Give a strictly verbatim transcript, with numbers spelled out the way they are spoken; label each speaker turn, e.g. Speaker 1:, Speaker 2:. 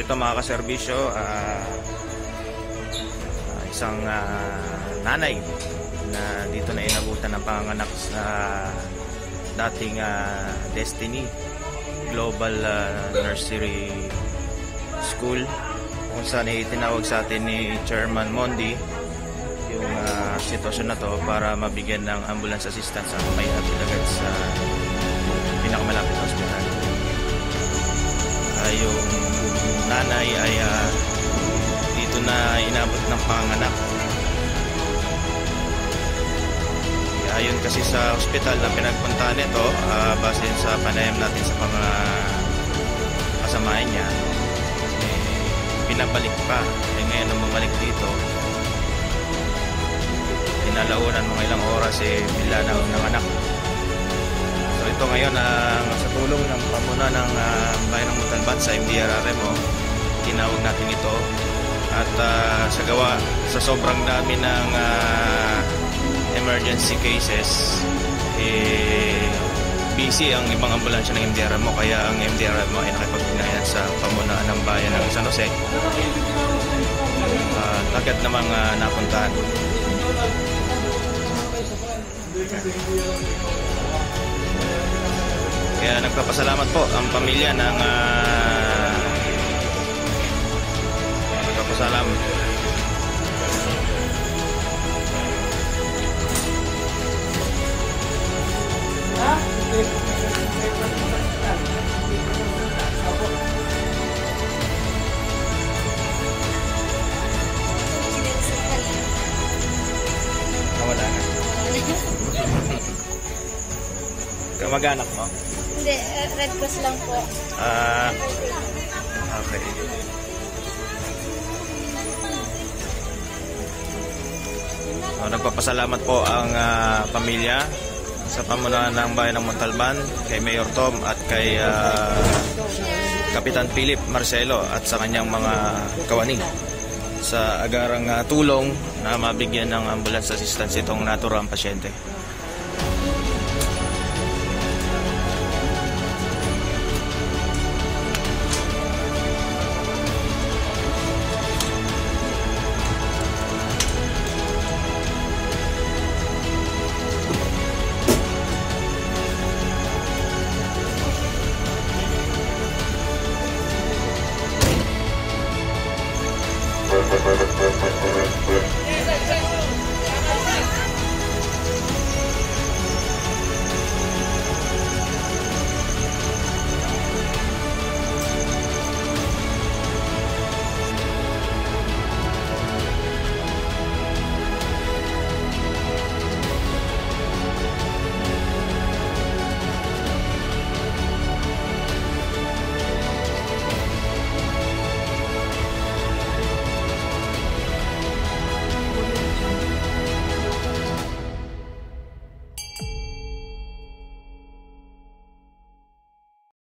Speaker 1: ito mga kaserbisyo, uh, uh, isang uh, nanay na dito na inabutan ng panganganak sa dating uh, Destiny Global uh, Nursery School, kung saan itinawag sa atin ni Chairman Mondi yung uh, sitwasyon na to para mabigyan ng ambulance assistance ang may hatid agad sa pinakamalapit na hospital. Uh, yung nanay ay uh, dito na inabot ng panganak. Ayon kasi sa hospital na pinagpuntahan nito, uh, base sa panayam natin sa mga kasamahan niya, eh, pinabalik pa. Eh, ngayon nung bumalik dito, pinalaunan mga ilang oras, eh, bila na ng anak. So ito ngayon, uh, sa tulong ng pamuna ng uh, Bayan ng Montalban sa M D R R M O, tinawag natin ito. At uh, sa gawa, sa sobrang dami ng uh, emergency cases, eh, busy ang ibang ambulansya ng M D R R M O, kaya ang M D R R M O ay nakipag-ugnayan sa pamunaan ng bayan ng San Jose. Uh, agad namang uh, napuntahan. Kaya nagpapasalamat po ang pamilya ng uh, nagpapasalamat nawala na. Kamag-anak mo?
Speaker 2: Hindi, Red Cross lang po.
Speaker 1: Ah, okay. So, nagpapasalamat po ang uh, pamilya sa pamunuan ng Bayan ng Montalban, kay Mayor Tom at kay uh, Kapitan Philip Marcelo at sa kanyang mga kawani sa agarang uh, tulong na mabigyan ng ambulance assistance itong naturang pasyente.